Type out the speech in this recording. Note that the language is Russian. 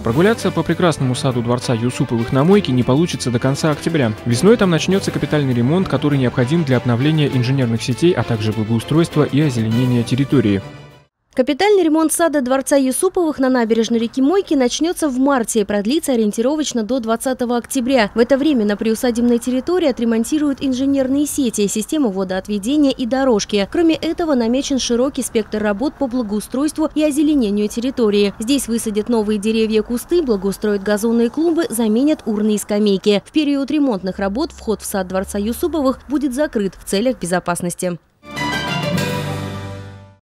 Прогуляться по прекрасному саду дворца Юсуповых на Мойке не получится до конца октября. Весной там начнется капитальный ремонт, который необходим для обновления инженерных сетей, а также благоустройства и озеленения территории. Капитальный ремонт сада дворца Юсуповых на набережной реки Мойки начнется в марте и продлится ориентировочно до 20 октября. В это время на приусадебной территории отремонтируют инженерные сети, систему водоотведения и дорожки. Кроме этого, намечен широкий спектр работ по благоустройству и озеленению территории. Здесь высадят новые деревья, кусты, благоустроят газонные клумбы, заменят урны и скамейки. В период ремонтных работ вход в сад дворца Юсуповых будет закрыт в целях безопасности.